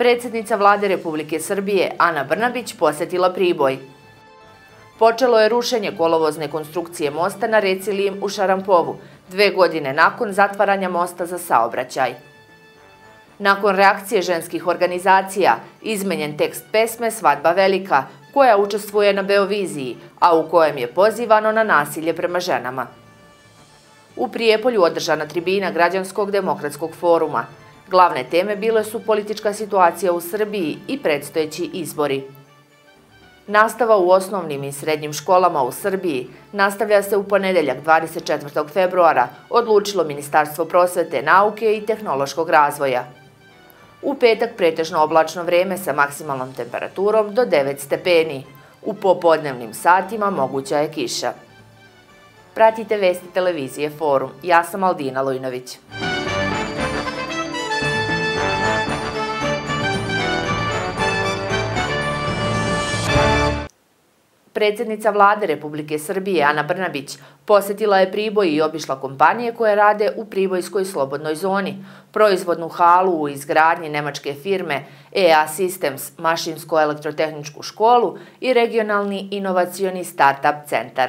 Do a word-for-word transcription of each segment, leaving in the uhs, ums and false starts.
predsjednica Vlade Republike Srbije Ana Brnabić posetila Priboj. Počelo je rušenje kolovozne konstrukcije mosta na reci Lim u Šarampovu, dve godine nakon zatvaranja mosta za saobraćaj. Nakon reakcije ženskih organizacija, izmenjen tekst pesme Svadba velika, koja učestvuje na Beoviziji, a u kojem je pozivano na nasilje prema ženama. U Prijepolju održana tribina Građanskog demokratskog foruma. Glavne teme bile su politička situacija u Srbiji i predstojeći izbori. Nastava u osnovnim i srednjim školama u Srbiji nastavlja se u ponedeljak dvadeset četvrtog februara, odlučilo Ministarstvo prosvete, nauke i tehnološkog razvoja. U petak pretežno oblačno vreme sa maksimalnom temperaturom do devet stepeni. U popodnevnim satima moguća je kiša. Pratite vesti televizije Forum. Ja sam Aldina Lujnović. Predsjednica Vlade Republike Srbije Ana Brnabić posetila je Priboj i obišla kompanije koje rade u Pribojskoj slobodnoj zoni, proizvodnu halu u izgradnji nemačke firme E A Systems, mašinsko-elektrotehničku školu i regionalni inovacioni start-up centar.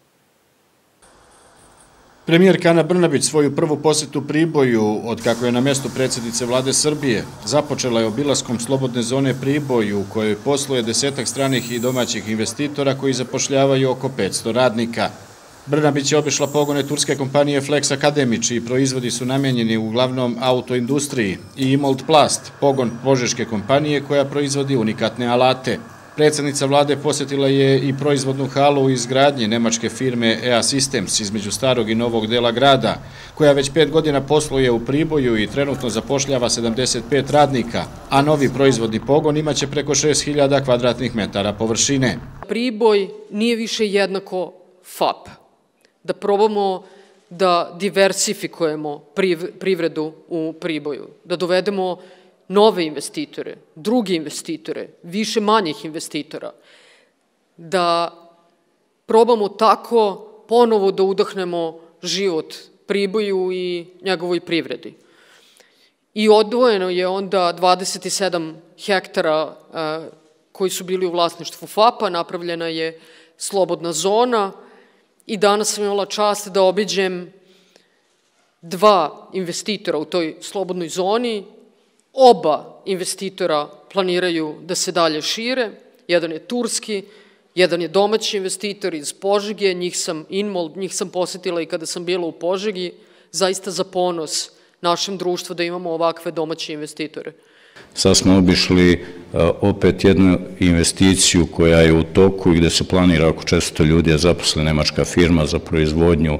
Premijerka Ana Brnabić svoju prvu posetu Priboju, od kako je na mjestu predsjednice Vlade Srbije, započela je obilaskom slobodne zone Priboj, u kojoj posluje desetak stranih i domaćih investitora koji zapošljavaju oko petsto radnika. Brnabić je obišla pogone turske kompanije Flex Academy, čiji proizvodi su namenjeni uglavnom autoindustriji, i Imold Plast, pogon požeške kompanije koja proizvodi unikatne alate. Predsjednica vlade posjetila je i proizvodnu halu u izgradnji nemačke firme E A Systems između starog i novog dela grada, koja već pet godina posluje u Priboju i trenutno zapošljava sedamdeset pet radnika, a novi proizvodni pogon imaće preko šest hiljada kvadratnih metara površine. Priboj nije više jednako F A P. Da probamo da diversifikujemo privredu u Priboju, da dovedemo nove investitore, druge investitore, više manjih investitora, da probamo tako ponovo da udahnemo život Priboju i njegovoj privredi. I odvojeno je onda dvadeset sedam hektara koji su bili u vlasništvu F A P-a, napravljena je slobodna zona i danas sam imala čast da obiđem dva investitora u toj slobodnoj zoni. Oba investitora planiraju da se dalje šire, jedan je turski, jedan je domaći investitor iz Požege, njih sam Inmold, njih sam posetila i kada sam bila u Požegi, zaista za ponos našem društvu da imamo ovakve domaće investitore. Sad smo obišli opet jednu investiciju koja je u toku i gde se planira oko četiristo ljudi, je zaposle nemačka firma za proizvodnju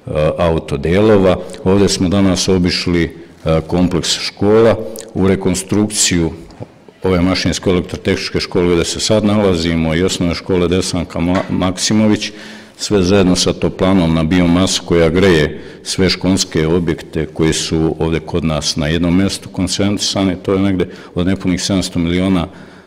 autodelova. Ovde smo danas obišli kompleks škola, u rekonstrukciju ove mašinsko-elektrotehničke škole gde se sad nalazimo i osnovne škole Desanka Maksimović, sve zajedno sa toplanom na biomasu koja greje sve školske objekte koji su ovde kod nas na jednom mjestu koncentrisani, to je negde od nepunih sedamsto miliona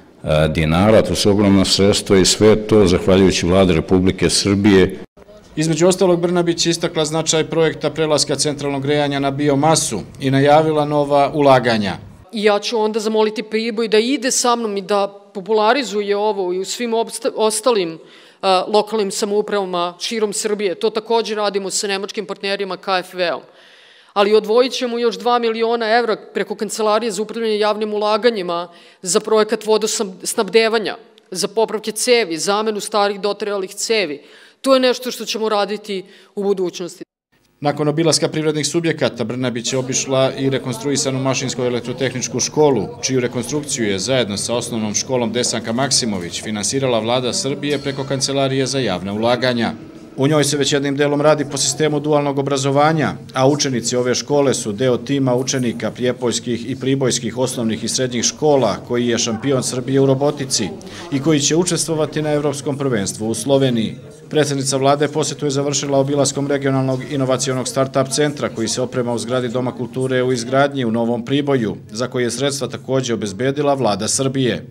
dinara, to su ogromna sredstva i sve to zahvaljujući Vlade Republike Srbije. Između ostalog, Brnabić istakla značaj projekta prelaska centralnog grejanja na biomasu i najavila nova ulaganja. Ja ću onda zamoliti Priboj da ide sa mnom i da popularizuje ovo i u svim ostalim lokalnim samoupravama širom Srbije. To također radimo sa nemačkim partnerima K F V-om. Ali odvojit ćemo još dva miliona evra preko Kancelarije za upravljanje javnim ulaganjima za projekat vodosnabdevanja, za popravke cevi, zamenu starih dotrajalih cevi. To je nešto što ćemo raditi u budućnosti. Nakon obilaska privrednih subjekata, Brnabić je obišla i rekonstruisanu mašinsko-elektrotehničku školu, čiju rekonstrukciju je zajedno sa osnovnom školom Desanka Maksimović finansirala Vlada Srbije preko Kancelarije za javna ulaganja. U njoj se već jednim delom radi po sistemu dualnog obrazovanja, a učenici ove škole su deo tima učenika prijepoljskih i pribojskih osnovnih i srednjih škola, koji je šampion Srbije u robotici i koji će učestvovati na Evropskom prvenstvu u Sloveniji. Predsjednica vlade posetu je završila obilaskom regionalnog inovacionog start-up centra koji se oprema u zgradi Doma kulture u izgradnji u Novom Priboju, za koje je sredstva također obezbedila Vlada Srbije.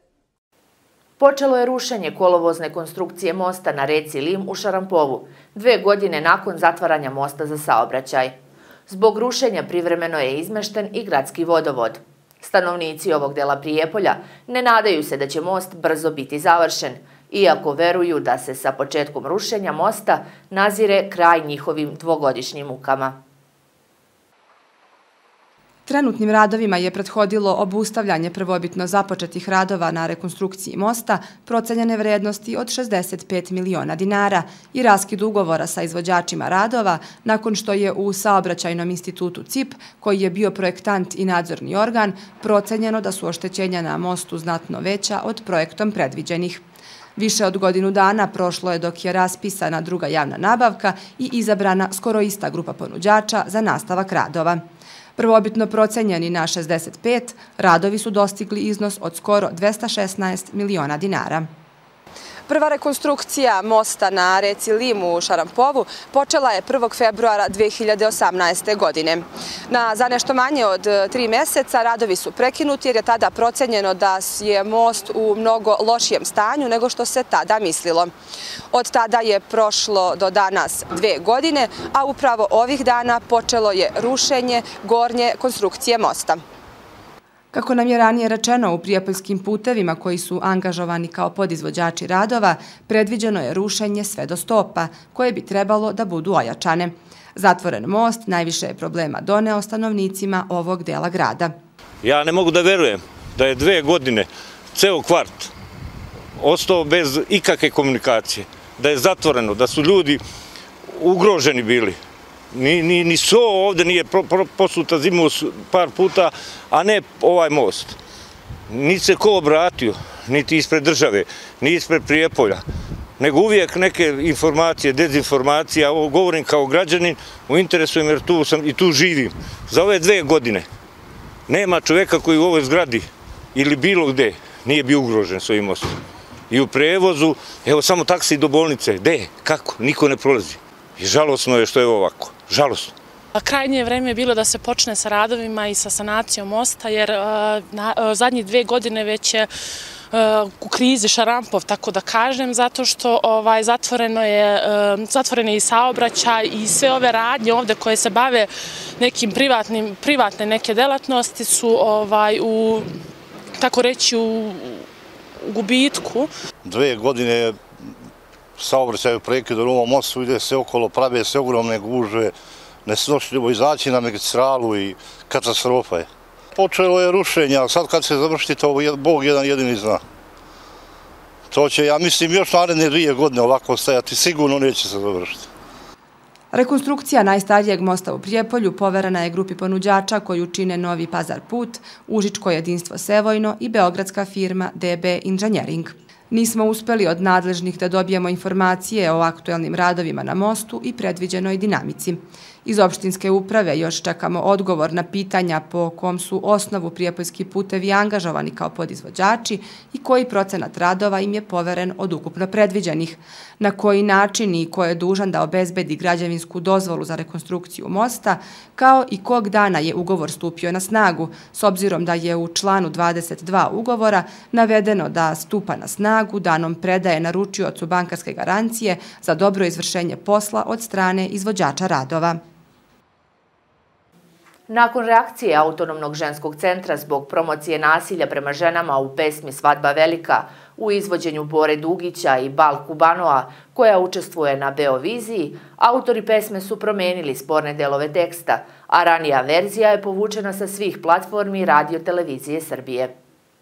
Počelo je rušenje kolovozne konstrukcije mosta na reci Lim u Šarampovu, dve godine nakon zatvaranja mosta za saobraćaj. Zbog rušenja privremeno je izmešten i gradski vodovod. Stanovnici ovog dela Prijepolja ne nadaju se da će most brzo biti završen, iako veruju da se sa početkom rušenja mosta nazire kraj njihovim dvogodišnjim mukama. Trenutnim radovima je prethodilo obustavljanje prvobitno započetih radova na rekonstrukciji mosta procenjene vrednosti od šezdeset pet miliona dinara i raskid ugovora sa izvođačima radova nakon što je u Saobraćajnom institutu C I P, koji je bio projektant i nadzorni organ, procenjeno da su oštećenja na mostu znatno veća od projektom predviđenih. Više od godinu dana prošlo je dok je raspisana druga javna nabavka i izabrana skoro ista grupa ponuđača za nastavak radova. Prvobitno procenjeni na šezdeset pet, radovi su dostigli iznos od skoro dvesta šesnaest miliona dinara. Prva rekonstrukcija mosta na reci Lim u Šarampovu počela je prvog februara dve hiljade osamnaeste. godine. Na za nešto manje od tri meseca radovi su prekinuti jer je tada procenjeno da je most u mnogo lošijem stanju nego što se tada mislilo. Od tada je prošlo do danas dve godine, a upravo ovih dana počelo je rušenje gornje konstrukcije mosta. Kako nam je ranije rečeno, u prijepoljskim putevima koji su angažovani kao podizvođači radova, predviđeno je rušenje sve do stopa, koje bi trebalo da budu ojačane. Zatvoren most najviše je problema doneo stanovnicima ovog dela grada. Ja ne mogu da verujem da je dve godine ceo kvart ostao bez ikakve komunikacije, da je zatvoreno, da su ljudi ugroženi bili. Ni, ni, ni so ovde nije posuta zimu par puta, a ne ovaj most. Niti se ko obratio, niti ispred države, ni ispred Prijepolja, nego uvijek neke informacije, dezinformacije, a ovo govorim kao građanin, u interesujem jer tu sam i tu živim. Za ove dve godine nema čoveka koji u ovoj zgradi ili bilo gde nije bio ugrožen s ovim mostom. I u prevozu, evo samo taksi do bolnice, gde, kako, niko ne prolazi. I žalosno je što je ovako, žalosno. Krajnje vreme je bilo da se počne sa radovima i sa sanacijom mosta, jer zadnjih dve godine već je u krizi Šarampov, tako da kažem, zato što zatvoreno je, zatvoren je i saobraćaj i sve ove radnje ovde koje se bave nekim privatnim, privatne neke delatnosti su u, tako reći, u gubitku. Dve godine saobraćaju prekid u ovom mostu, ide se okolo, prave se ogromne gužve, nesnošljivo izaći na magistralu i katastrofa je. Počelo je rušenje, ali sad kad se završi, to Bog jedan jedini zna. To će, ja mislim, još naredne dvije godine ovako stajati, sigurno neće se završiti. Rekonstrukcija najstarijeg mosta u Prijepolju poverena je grupi ponuđača koju čine Novi Pazar Put, Užičko jedinstvo Sevojno i beogradska firma D B Inženjering. Nismo uspeli od nadležnih da dobijemo informacije o aktuelnim radovima na mostu i predviđenoj dinamici. Iz opštinske uprave još čekamo odgovor na pitanja po kom su osnovu prijepoljski putevi angažovani kao podizvođači i koji procenat radova im je poveren od ukupno predviđenih, na koji način i ko je dužan da obezbedi građevinsku dozvolu za rekonstrukciju mosta, kao i kog dana je ugovor stupio na snagu, s obzirom da je u članu dvadeset dva ugovora navedeno da stupa na snagu danom predaje naručiocu bankarske garancije za dobro izvršenje posla od strane izvođača radova. Nakon reakcije Autonomnog ženskog centra zbog promocije nasilja prema ženama u pesmi Svadba velika u izvođenju Bore Dugića i Bal Kubanoa, koja učestvuje na Beoviziji, autori pesme su promenili sporne delove teksta, a ranija verzija je povučena sa svih platformi Radio Televizije Srbije.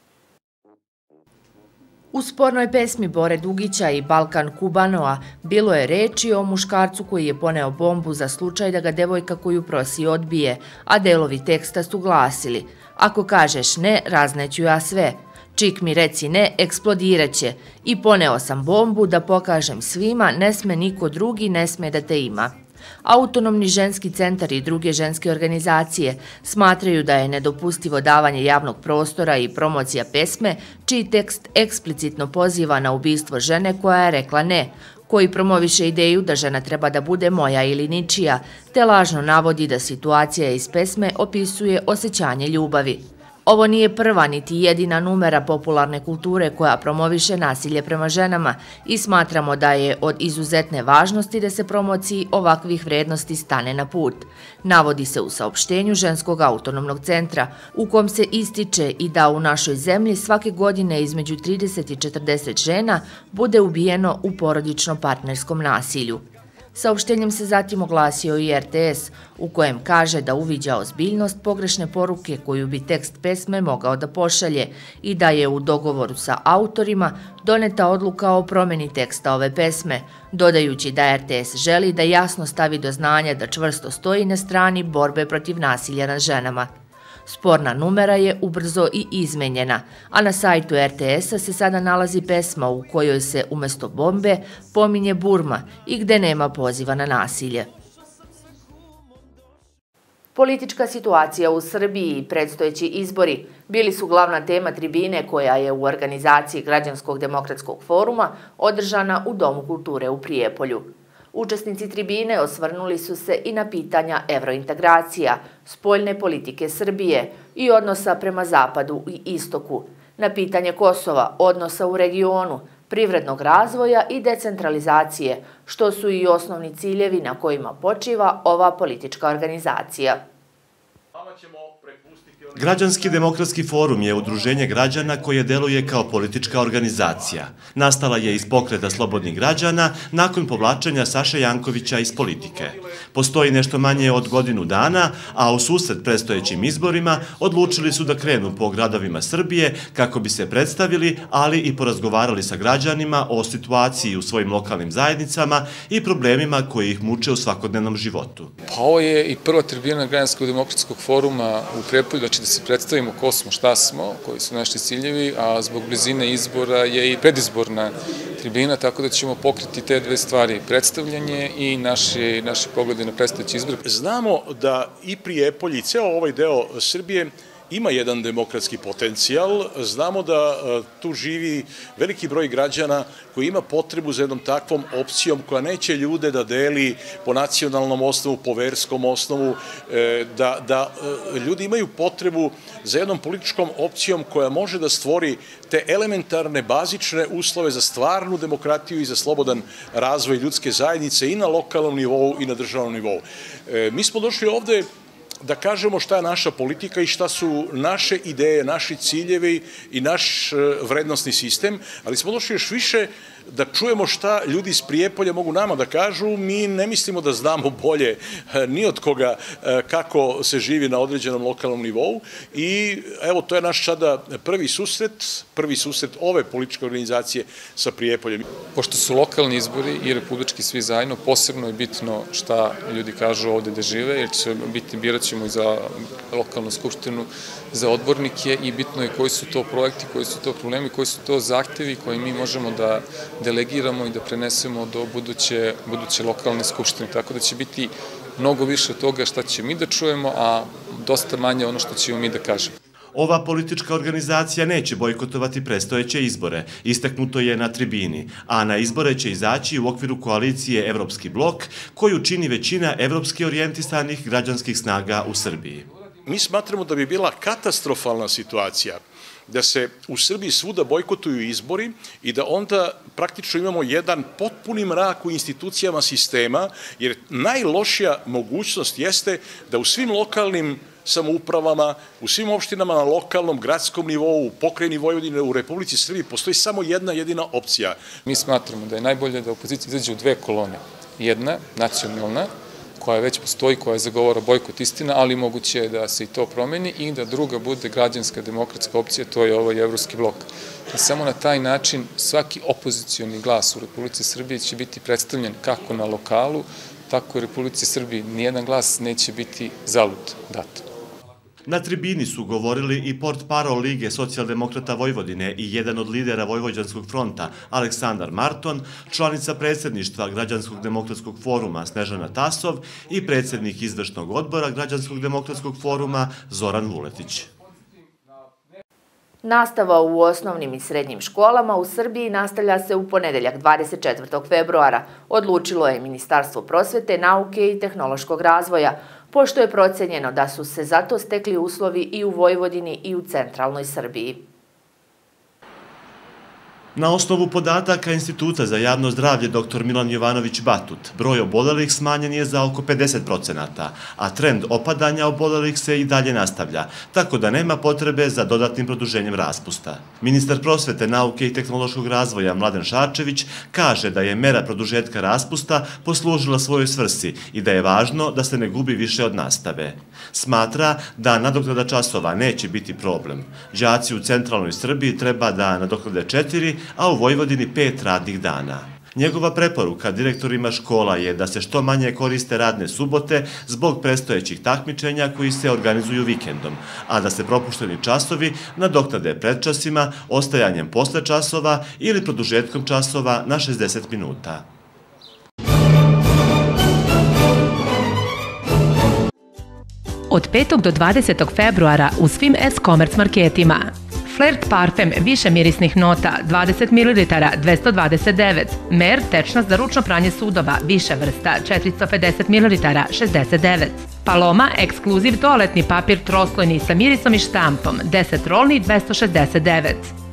U spornoj pesmi Bore Dugića i Balkan Kubanoa bilo je reči o muškarcu koji je poneo bombu za slučaj da ga devojka koju prosi odbije, a delovi teksta su glasili: ako kažeš ne, razneću ja sve. Čik mi reci ne, eksplodirat će. I poneo sam bombu da pokažem svima, ne sme niko drugi, ne sme da te ima. Autonomni ženski centar i druge ženske organizacije smatraju da je nedopustivo davanje javnog prostora i promocija pesme, čiji tekst eksplicitno poziva na ubistvo žene koja je rekla ne, koji promoviše ideju da žena treba da bude moja ili ničija, te lažno navodi da situacija iz pesme opisuje osjećanje ljubavi. Ovo nije prva niti jedina numera popularne kulture koja promoviše nasilje prema ženama i smatramo da je od izuzetne važnosti da se promociji ovakvih vrednosti stane na put. Navodi se u saopštenju Ženskog autonomnog centra, u kom se ističe i da u našoj zemlji svake godine između trideset i četrdeset žena bude ubijeno u porodično-partnerskom nasilju. Saopštenjem se zatim oglasio i er te es, u kojem kaže da uviđa ozbiljnost pogrešne poruke koju bi tekst pesme mogao da pošalje i da je u dogovoru sa autorima doneta odluka o promeni teksta ove pesme, dodajući da er te es želi da jasno stavi do znanja da čvrsto stoji na strani borbe protiv nasilja nad ženama. Sporna numera je ubrzo i izmenjena, a na sajtu er te es-a se sada nalazi pesma u kojoj se umesto bombe pominje Burma i gde nema poziva na nasilje. Politička situacija u Srbiji i predstojeći izbori bili su glavna tema tribine koja je u organizaciji Građanskog demokratskog foruma održana u Domu kulture u Prijepolju. Učesnici tribine osvrnuli su se i na pitanja evrointegracija, spoljne politike Srbije i odnosa prema Zapadu i Istoku, na pitanje Kosova, odnosa u regionu, privrednog razvoja i decentralizacije, što su i osnovni ciljevi na kojima počiva ova politička organizacija. Građanski demokratski forum je udruženje građana koje deluje kao politička organizacija. Nastala je iz pokreta slobodnih građana nakon povlačenja Saše Jankovića iz politike. Postoji nešto manje od godinu dana, a u susret predstojećim izborima odlučili su da krenu po gradovima Srbije kako bi se predstavili, ali i porazgovarali sa građanima o situaciji u svojim lokalnim zajednicama i problemima koji ih muče u svakodnevnom životu. Pa ovo je i prva tribina Građanskog demokratskog foruma u Prijepolju, znači da se predstavimo ko smo, šta smo, koji su naši ciljevi, a zbog blizine izbora je i predizborna tribina, tako da ćemo pokriti te dve stvari, predstavljanje i naši, naši poglede na predstojeći izbor. Znamo da i Prijepolje i ceo ovaj deo Srbije ima jedan demokratski potencijal. Znamo da tu živi veliki broj građana koji ima potrebu za jednom takvom opcijom koja neće ljude da deli po nacionalnom osnovu, po verskom osnovu, da, da ljudi imaju potrebu za jednom političkom opcijom koja može da stvori te elementarne, bazične uslove za stvarnu demokratiju i za slobodan razvoj ljudske zajednice i na lokalnom nivou i na državnom nivou. Mi smo došli ovde da kažemo šta je naša politika i šta su naše ideje, naši ciljevi i naš vrednostni sistem, ali smo došli još više da čujemo šta ljudi iz Prijepolja mogu nama da kažu. Mi ne mislimo da znamo bolje ni od koga kako se živi na određenom lokalnom nivou i evo to je naš sada prvi susret, prvi susret ove političke organizacije sa Prijepoljem. Pošto su lokalni izbori i republički svi zajedno, posebno je bitno šta ljudi kažu ovde da žive, jer će biti, birat ćemo i za lokalnu skupštinu, za odbornike i bitno je koji su to projekti, koji su to problemi, koji su to zahtevi koji mi možemo da delegiramo i da prenesemo do buduće, buduće lokalne skupštine. Tako da će biti mnogo više toga šta će mi da čujemo, a dosta manje ono što ćemo mi da kažemo. Ova politička organizacija neće bojkotovati predstojeće izbore, istaknuto je na tribini, a na izbore će izaći u okviru koalicije Evropski blok, koju čini većina evropski orijentisanih građanskih snaga u Srbiji. Mi smatramo da bi bila katastrofalna situacija da se u Srbiji svuda bojkotuju izbori i da onda praktično imamo jedan potpuni mrak u institucijama sistema, jer najlošija mogućnost jeste da u svim lokalnim samoupravama, u svim opštinama na lokalnom, gradskom nivou, u pokrajini Vojvodine, u Republici Srbiji postoji samo jedna jedina opcija. Mi smatramo da je najbolje da opozicija izađe u dve kolone. Jedna, nacionalna, koja već postoji, koja zagovara bojkot istina, ali moguće je da se i to promeni i da druga bude građanska demokratska opcija, to je ovaj Evropski blok. I samo na taj način svaki opozicioni glas u Republici Srbiji će biti predstavljen kako na lokalu, tako i u Republici Srbiji. Nijedan glas neće biti zalud dat. Na tribini su govorili i portparol Lige socijaldemokrata Vojvodine i jedan od lidera Vojvođanskog fronta, Aleksandar Marton, članica predsjedništva Građanskog demokratskog foruma Snežana Tasov i predsjednik izvršnog odbora Građanskog demokratskog foruma Zoran Vuletić. Nastava u osnovnim i srednjim školama u Srbiji nastavlja se u ponedeljak dvadeset četvrtog februara, odlučilo je Ministarstvo prosvete, nauke i tehnološkog razvoja, pošto je procenjeno da su se zato stekli uslovi i u Vojvodini i u centralnoj Srbiji. Na osnovu podataka Instituta za javno zdravlje doktor Milan Jovanović Batut, broj obolelih smanjen je za oko pedeset procenata, a trend opadanja obolelih se i dalje nastavlja, tako da nema potrebe za dodatnim produženjem raspusta. Ministar prosvete, nauke i tehnološkog razvoja Mladen Šarčević kaže da je mera produžetka raspusta poslužila svojoj svrsi i da je važno da se ne gubi više od nastave. Smatra da nadoknada časova neće biti problem. Đaci u centralnoj Srbiji treba da nadoknade četiri, a u Vojvodini pet radnih dana. Njegova preporuka direktorima škola je da se što manje koriste radne subote zbog predstojećih takmičenja koji se organizuju vikendom, a da se propušteni časovi nadoknade predčasima, ostajanjem posle časova ili produžetkom časova na šezdeset minuta. Od petog do dvadesetog februara u svim S-Commerce marketima. Flirt parfem više mirisnih nota dvadeset mililitara dvesta dvadeset devet, Mer tečnost za ručno pranje sudova više vrsta četiristo pedeset mililitara šezdeset devet, Paloma ekskluziv toaletni papir troslojni sa mirisom i štampom deset rolni dvesta šezdeset devet.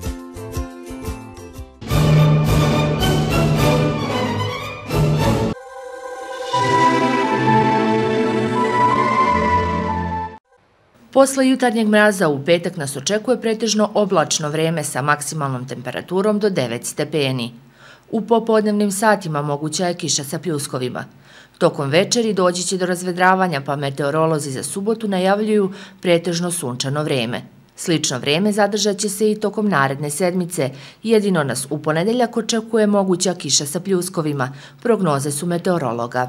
Posle jutarnjeg mraza u petak nas očekuje pretežno oblačno vreme sa maksimalnom temperaturom do devet stepeni. U popodnevnim satima moguća je kiša sa pljuskovima. Tokom večeri doći će do razvedravanja, pa meteorolozi za subotu najavljuju pretežno sunčano vreme. Slično vreme zadržat će se i tokom naredne sedmice, jedino nas u ponedeljak očekuje moguća kiša sa pljuskovima, prognoze su meteorologa.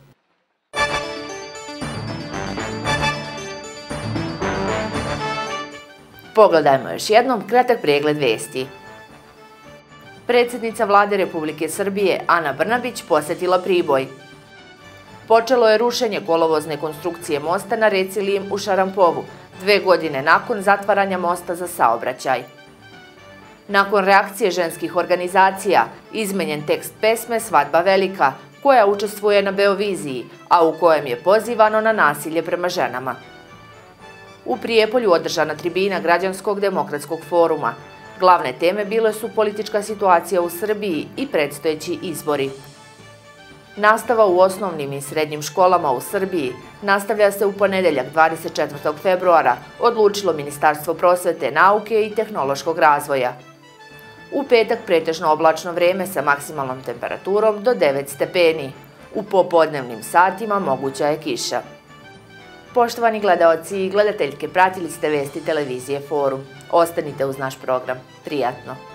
Pogledajmo još jednom kratak pregled vesti. Predsjednica Vlade Republike Srbije Ana Brnabić posetila Priboj. Počelo je rušenje kolovozne konstrukcije mosta na reci Lim u Šarampovu, dve godine nakon zatvaranja mosta za saobraćaj. Nakon reakcije ženskih organizacija, izmenjen tekst pesme Svadba velika, koja učestvuje na Beoviziji, a u kojem je pozivano na nasilje prema ženama. U Prijepolju održana tribina Građanskog demokratskog foruma. Glavne teme bile su politička situacija u Srbiji i predstojeći izbori. Nastava u osnovnim i srednjim školama u Srbiji nastavlja se u ponedeljak dvadeset četvrtog februara, odlučilo Ministarstvo prosvete, nauke i tehnološkog razvoja. U petak pretežno oblačno vreme sa maksimalnom temperaturom do devet stepeni. U popodnevnim satima moguća je kiša. Poštovani gledaoci i gledateljke, pratili ste vesti televizije Forum. Ostanite uz naš program. Prijatno!